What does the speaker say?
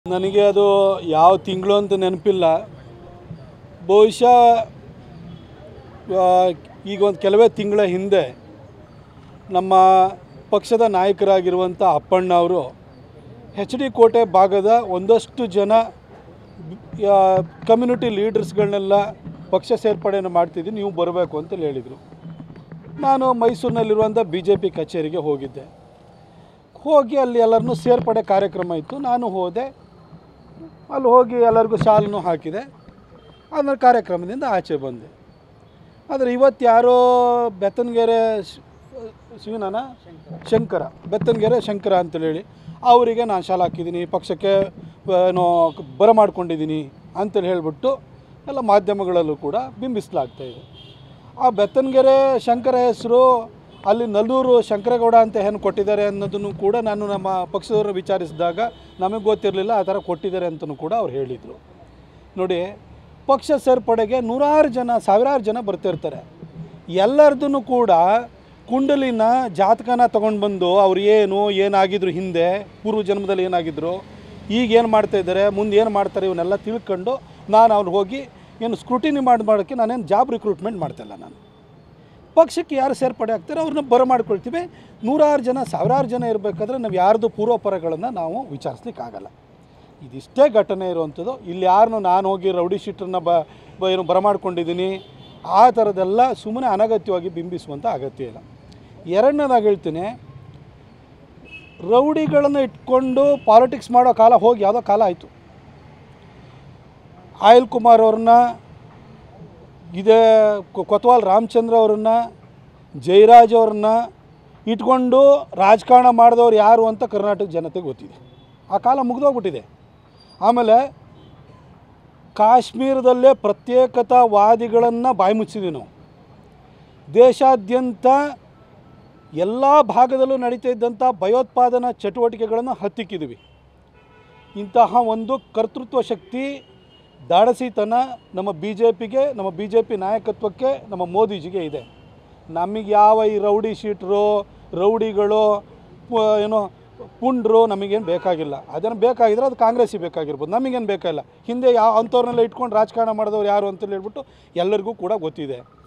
ನನಗೆ ಅದು ಯಾವ ತಿಂಗಳು ಅಂತ ನೆನಪಿಲ್ಲ. ಬಹುಶಃ ಈಗ ಒಂದು ಕೆಲವೇ ತಿಂಗಳ ಹಿಂದೆ ನಮ್ಮ ಪಕ್ಷದ ನಾಯಕರಾಗಿರುವಂಥ ಅಪ್ಪಣ್ಣ ಅವರು HD ಕೋಟೆ ಭಾಗದ ಒಂದಷ್ಟು ಜನ ಕಮ್ಯುನಿಟಿ ಲೀಡರ್ಸ್ಗಳನ್ನೆಲ್ಲ ಪಕ್ಷ ಸೇರ್ಪಡೆಯನ್ನು ಮಾಡ್ತಿದ್ದೀನಿ, ನೀವು ಬರಬೇಕು ಅಂತೇಳಿ ಹೇಳಿದರು. ನಾನು ಮೈಸೂರಿನಲ್ಲಿರುವಂಥ BJP ಕಚೇರಿಗೆ ಹೋಗಿದ್ದೆ. ಹೋಗಿ ಅಲ್ಲಿ ಎಲ್ಲರನ್ನೂ ಸೇರ್ಪಡೆ ಕಾರ್ಯಕ್ರಮ ಇತ್ತು. ನಾನು ಹೋದೆ, ಅಲ್ಲಿ ಹೋಗಿ ಎಲ್ಲರಿಗೂ ಶಾಲನ್ನು ಹಾಕಿದೆ. ಅದರ ಕಾರ್ಯಕ್ರಮದಿಂದ ಆಚೆ ಬಂದೆ. ಆದರೆ ಇವತ್ತು ಯಾರೋ ಬೆತ್ತನಗೆರೆ ಶಂಕರ ಬೆತ್ತನಗೆರೆ ಶಂಕರ ಅಂತೇಳಿ ಅವರಿಗೆ ನಾನು ಶಾಲೆ ಹಾಕಿದ್ದೀನಿ, ಪಕ್ಷಕ್ಕೆ ಏನೋ ಬರಮಾಡ್ಕೊಂಡಿದ್ದೀನಿ ಅಂತೇಳಿ ಹೇಳಿಬಿಟ್ಟು ಎಲ್ಲ ಮಾಧ್ಯಮಗಳಲ್ಲೂ ಕೂಡ ಬಿಂಬಿಸಲಾಗ್ತಾಯಿದೆ. ಆ ಬೆತ್ತನಗೆರೆ ಶಂಕರ ಹೆಸರು ಅಲ್ಲಿ ನಲ್ಲೂರು ಶಂಕರೇಗೌಡ ಅಂತ ಏನು ಕೊಟ್ಟಿದ್ದಾರೆ ಅನ್ನೋದನ್ನು ಕೂಡ ನಾನು ನಮ್ಮ ಪಕ್ಷದವ್ರನ್ನ ವಿಚಾರಿಸಿದಾಗ ನಮಗೆ ಗೊತ್ತಿರಲಿಲ್ಲ, ಆ ಥರ ಕೊಟ್ಟಿದ್ದಾರೆ ಅಂತಲೂ ಕೂಡ ಅವ್ರು ಹೇಳಿದರು. ನೋಡಿ, ಪಕ್ಷ ಸೇರ್ಪಡೆಗೆ ನೂರಾರು ಜನ ಸಾವಿರಾರು ಜನ ಬರ್ತಿರ್ತಾರೆ. ಎಲ್ಲರದೂ ಕೂಡ ಕುಂಡಲಿನ ಜಾತಕನ ತೊಗೊಂಡು ಬಂದು ಅವ್ರು ಏನಾಗಿದ್ರು, ಹಿಂದೆ ಪೂರ್ವ ಜನ್ಮದಲ್ಲಿ ಏನಾಗಿದ್ರು, ಈಗ ಏನು ಮಾಡ್ತಾಯಿದ್ದಾರೆ, ಮುಂದೆ ಏನು ಮಾಡ್ತಾರೆ, ಇವನ್ನೆಲ್ಲ ತಿಳ್ಕೊಂಡು ನಾನು ಅವ್ರು ಹೋಗಿ ಏನು ಸ್ಕ್ರೂಟಿನಿ ಮಾಡೋಕ್ಕೆ ನಾನೇನು ಜಾಬ್ ರಿಕ್ರೂಟ್ಮೆಂಟ್ ಮಾಡ್ತಾಯಿಲ್ಲ. ನಾನು ಪಕ್ಷಕ್ಕೆ ಯಾರು ಸೇರ್ಪಡೆ ಆಗ್ತಾರೆ ಅವ್ರನ್ನ ಬರಮಾಡ್ಕೊಳ್ತೀವಿ. ನೂರಾರು ಜನ ಸಾವಿರಾರು ಜನ ಇರಬೇಕಾದ್ರೆ ನಾವು ಯಾರ್ದು ಪೂರ್ವಪರಗಳನ್ನು ನಾವು ವಿಚಾರಿಸ್ಲಿಕ್ಕಾಗಲ್ಲ. ಇದಿಷ್ಟೇ ಘಟನೆ ಇರುವಂಥದ್ದು. ಇಲ್ಲಿ ಯಾರನ್ನು ನಾನು ಹೋಗಿ ರೌಡಿ ಶೀಟ್ರನ್ನ ಏನು ಬರಮಾಡ್ಕೊಂಡಿದ್ದೀನಿ ಆ ಥರದ್ದೆಲ್ಲ ಸುಮ್ಮನೆ ಅನಗತ್ಯವಾಗಿ ಬಿಂಬಿಸುವಂಥ ಅಗತ್ಯ ಇಲ್ಲ. ಎರಡನೇದಾಗಿ ಹೇಳ್ತೀನಿ, ರೌಡಿಗಳನ್ನು ಇಟ್ಕೊಂಡು ಪಾಲಿಟಿಕ್ಸ್ ಮಾಡೋ ಕಾಲ ಹೋಗಿ ಯಾವುದೋ ಕಾಲ ಆಯಿತು. ಆಯಿಲ್ ಕುಮಾರ್ ಅವ್ರನ್ನ, ಇದೇ ಕೊತ್ವಾಲ್ ರಾಮಚಂದ್ರ ಅವ್ರನ್ನ, ಜಯರಾಜ್ ಅವ್ರನ್ನ ಇಟ್ಕೊಂಡು ರಾಜಕಾರಣ ಮಾಡಿದವ್ರು ಯಾರು ಅಂತ ಕರ್ನಾಟಕ ಜನತೆಗೆ ಗೊತ್ತಿದೆ. ಆ ಕಾಲ ಮುಗಿದೋಗ್ಬಿಟ್ಟಿದೆ. ಆಮೇಲೆ ಕಾಶ್ಮೀರದಲ್ಲೇ ಪ್ರತ್ಯೇಕತಾವಾದಿಗಳನ್ನು ಬಾಯಿ ಮುಚ್ಚಿದ್ವಿ ನಾವು. ದೇಶಾದ್ಯಂತ ಎಲ್ಲ ಭಾಗದಲ್ಲೂ ನಡೀತಾ ಇದ್ದಂಥ ಭಯೋತ್ಪಾದನಾ ಚಟುವಟಿಕೆಗಳನ್ನು ಹತ್ತಿಕ್ಕಿದ್ವಿ. ಇಂತಹ ಒಂದು ಕರ್ತೃತ್ವ ಶಕ್ತಿ, ದಾಡಸಿತನ ನಮ್ಮ BJPಗೆ, ನಮ್ಮ BJP ನಾಯಕತ್ವಕ್ಕೆ, ನಮ್ಮ ಮೋದಿಜಿಗೆ ಇದೆ. ನಮಗೆ ಯಾವ ಈ ರೌಡಿ ಶೀಟ್ರು, ರೌಡಿಗಳು, ಏನೋ ಪುಂಡ್ರು ನಮಗೇನು ಬೇಕಾಗಿಲ್ಲ. ಅದನ್ನು ಬೇಕಾಗಿದ್ರೆ ಅದು ಕಾಂಗ್ರೆಸ್ಸಿಗೆ ಬೇಕಾಗಿರ್ಬೋದು, ನಮಗೇನು ಬೇಕಾಗಿಲ್ಲ. ಹಿಂದೆ ಅಂಥವ್ರನ್ನೆಲ್ಲ ಇಟ್ಕೊಂಡು ರಾಜಕಾರಣ ಮಾಡಿದವ್ರು ಯಾರು ಅಂತೇಳಿ ಹೇಳ್ಬಿಟ್ಟು ಎಲ್ಲರಿಗೂ ಕೂಡ ಗೊತ್ತಿದೆ.